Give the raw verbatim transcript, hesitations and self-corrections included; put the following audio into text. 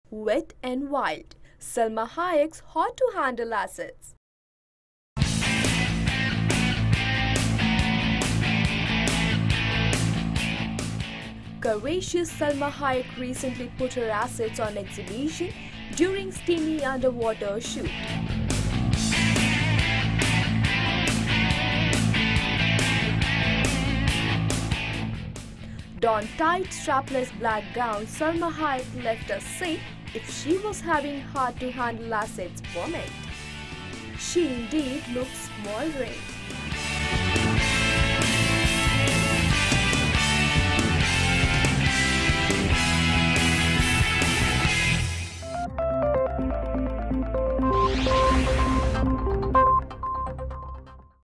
Wet and Wild, Salma Hayek's hard-to-handle assets. Courageous Salma Hayek recently put her assets on exhibition during steamy underwater shoot. Don tight strapless black gown, Salma Hayek left us say if she was having hard-to-handle assets moment. She indeed looks smoldering.